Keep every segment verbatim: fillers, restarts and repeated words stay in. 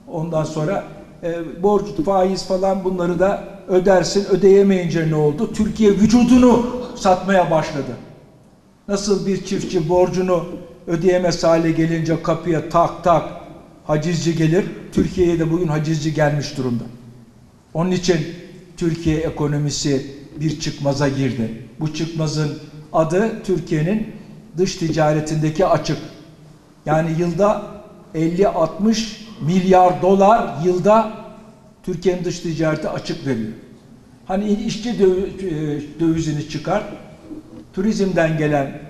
Ondan sonra e, borç, faiz falan bunları da ödersin. Ödeyemeyince ne oldu? Türkiye vücudunu satmaya başladı. Nasıl bir çiftçi borcunu ödeyemez hale gelince kapıya tak tak hacizci gelir. Türkiye'ye de bugün hacizci gelmiş durumda. Onun için Türkiye ekonomisi bir çıkmaza girdi. Bu çıkmazın adı Türkiye'nin dış ticaretindeki açık. Yani yılda elli altmış milyar dolar yılda Türkiye'nin dış ticareti açık veriyor. Hani işçi dövizini çıkar, turizmden gelen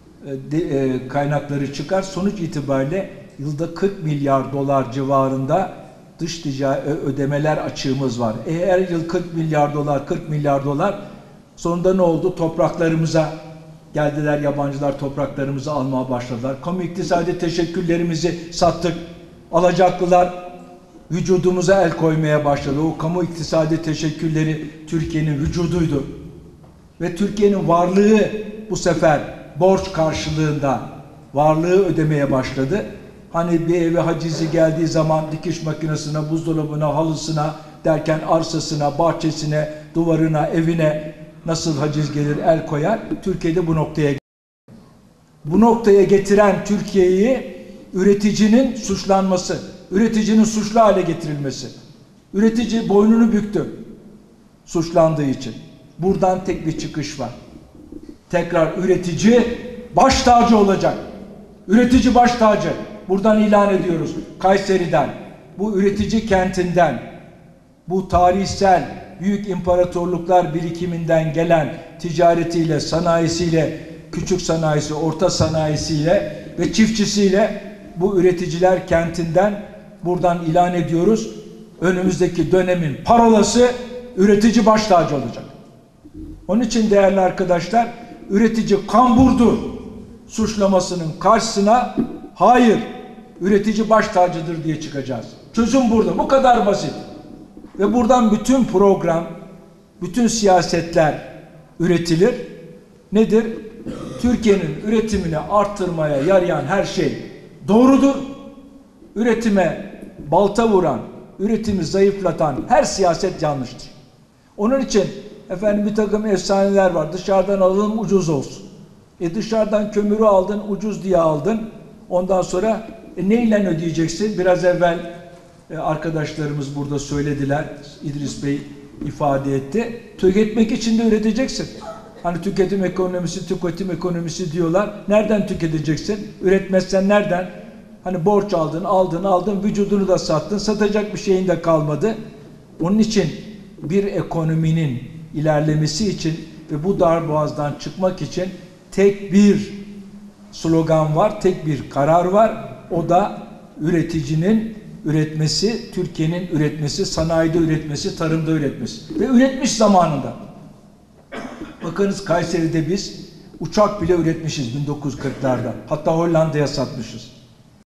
kaynakları çıkar. Sonuç itibariyle yılda kırk milyar dolar civarında dış ticaret ödemeler açığımız var. E her yıl kırk milyar dolar, kırk milyar dolar sonunda ne oldu? Topraklarımıza geldiler, yabancılar topraklarımızı almaya başladılar. Kamu iktisadi teşekküllerimizi sattık. Alacaklılar vücudumuza el koymaya başladı. O kamu iktisadi teşekkülleri Türkiye'nin vücuduydu. Ve Türkiye'nin varlığı bu sefer borç karşılığında varlığı ödemeye başladı. Hani bir eve hacizci geldiği zaman dikiş makinesine, buzdolabına, halısına derken arsasına, bahçesine, duvarına, evine nasıl haciz gelir, el koyar? Türkiye'de bu noktaya bu noktaya getiren Türkiye'yi üreticinin suçlanması, üreticinin suçlu hale getirilmesi. Üretici boynunu büktü suçlandığı için. Buradan tek bir çıkış var. Tekrar üretici baş tacı olacak. Üretici baş tacı. Buradan ilan ediyoruz. Kayseri'den, bu üretici kentinden, bu tarihsel büyük imparatorluklar birikiminden gelen ticaretiyle, sanayisiyle, küçük sanayisi, orta sanayisiyle ve çiftçisiyle bu üreticiler kentinden buradan ilan ediyoruz. Önümüzdeki dönemin parolası üretici baş tacı olacak. Onun için değerli arkadaşlar, üretici kamburdur suçlamasının karşısına hayır, üretici baş tacıdır diye çıkacağız. Çözüm burada. Bu kadar basit. Ve buradan bütün program, bütün siyasetler üretilir. Nedir? Türkiye'nin üretimini arttırmaya yarayan her şey doğrudur. Üretime balta vuran, üretimi zayıflatan her siyaset yanlıştır. Onun için efendim bir takım efsaneler var. Dışarıdan alalım ucuz olsun. E dışarıdan kömürü aldın ucuz diye aldın. Ondan sonra e, neyle ödeyeceksin? Biraz evvel e, arkadaşlarımız burada söylediler. İdris Bey ifade etti. Tüketmek için de üreteceksin. Hani tüketim ekonomisi, tüketim ekonomisi diyorlar. Nereden tüketeceksin? Üretmezsen nereden? Hani borç aldın, aldın, aldın, vücudunu da sattın, satacak bir şeyin de kalmadı. Onun için bir ekonominin ilerlemesi için ve bu darboğazdan çıkmak için tek bir slogan var, tek bir karar var. O da üreticinin üretmesi, Türkiye'nin üretmesi, sanayide üretmesi, tarımda üretmesi. Ve üretmiş zamanında. Bakınız Kayseri'de biz uçak bile üretmişiz bin dokuz yüz kırklarda. Hatta Hollanda'ya satmışız.